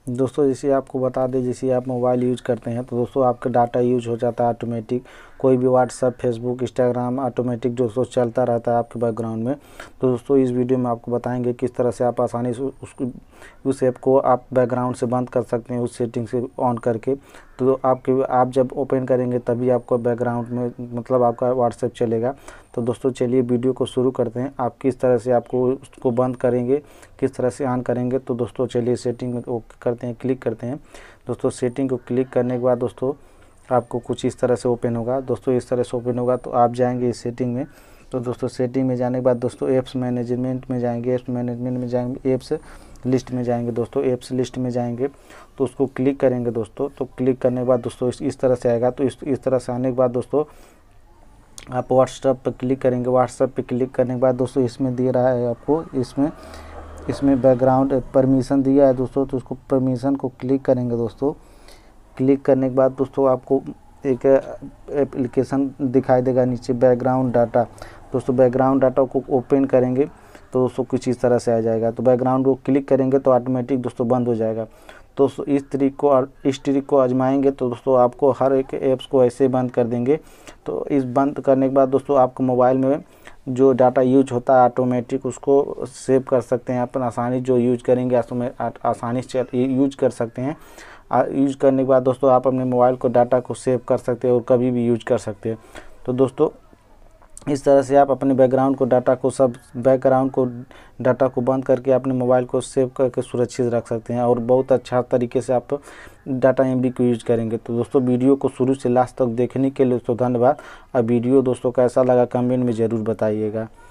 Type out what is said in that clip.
दोस्तों जैसे आपको बता दें, जैसे आप मोबाइल यूज करते हैं तो दोस्तों आपका डाटा यूज हो जाता है ऑटोमेटिक। कोई भी व्हाट्सअप, फेसबुक, इंस्टाग्राम ऑटोमेटिक दोस्तों चलता रहता है आपके बैकग्राउंड में। तो दोस्तों इस वीडियो में आपको बताएंगे किस तरह से आप आसानी से उस ऐप को आप बैकग्राउंड से बंद कर सकते हैं, उस सेटिंग से ऑन करके। तो आप जब ओपन करेंगे तभी आपको बैकग्राउंड में मतलब आपका व्हाट्सएप चलेगा। तो दोस्तों चलिए वीडियो को शुरू करते हैं। आप किस तरह से आपको उसको बंद करेंगे, किस तरह से ऑन करेंगे। तो दोस्तों चलिए सेटिंग में करते हैं, क्लिक करते हैं। दोस्तों सेटिंग को क्लिक करने के बाद दोस्तों आपको कुछ इस तरह से ओपन होगा। दोस्तों इस तरह से ओपन होगा तो आप जाएंगे इस सेटिंग में। तो दोस्तों सेटिंग में जाने के बाद दोस्तों ऐप्स मैनेजमेंट में जाएंगे, ऐप्स मैनेजमेंट में जाएंगे, ऐप्स लिस्ट में जाएंगे। दोस्तों ऐप्स लिस्ट में जाएंगे तो उसको क्लिक करेंगे दोस्तों। तो क्लिक करने के बाद दोस्तों इस तरह से आएगा। तो इस तरह से आने के बाद दोस्तों आप व्हाट्सएप पर क्लिक करेंगे। व्हाट्सएप पे क्लिक करने के बाद दोस्तों इसमें दे रहा है आपको, इसमें बैकग्राउंड परमिशन दिया है दोस्तों। तो उसको परमिशन को क्लिक करेंगे दोस्तों। क्लिक करने के बाद दोस्तों आपको एक एप्लीकेशन दिखाई देगा नीचे, बैकग्राउंड डाटा। दोस्तों बैकग्राउंड डाटा को ओपन करेंगे तो दोस्तों कुछ इस तरह से आ जाएगा। तो बैकग्राउंड को क्लिक करेंगे तो ऑटोमेटिक दोस्तों बंद हो जाएगा। तो इस ट्रिक को आजमाएंगे तो दोस्तों आपको हर एक ऐप्स को ऐसे बंद कर देंगे। तो इस बंद करने के बाद दोस्तों आपको मोबाइल में जो डाटा यूज होता है ऑटोमेटिक उसको सेव कर सकते हैं। अपन आसानी जो यूज करेंगे आसानी से यूज कर सकते हैं। यूज करने के बाद दोस्तों आप अपने मोबाइल को डाटा को सेव कर सकते हैं और कभी भी यूज कर सकते हैं। तो दोस्तों इस तरह से आप अपने बैकग्राउंड को डाटा को बंद करके अपने मोबाइल को सेव करके सुरक्षित रख सकते हैं और बहुत अच्छा तरीके से आप डाटा एमबी को यूज करेंगे। तो दोस्तों वीडियो को शुरू से लास्ट तक देखने के लिए दोस्तों धन्यवाद। अब वीडियो दोस्तों कैसा लगा कमेंट में ज़रूर बताइएगा।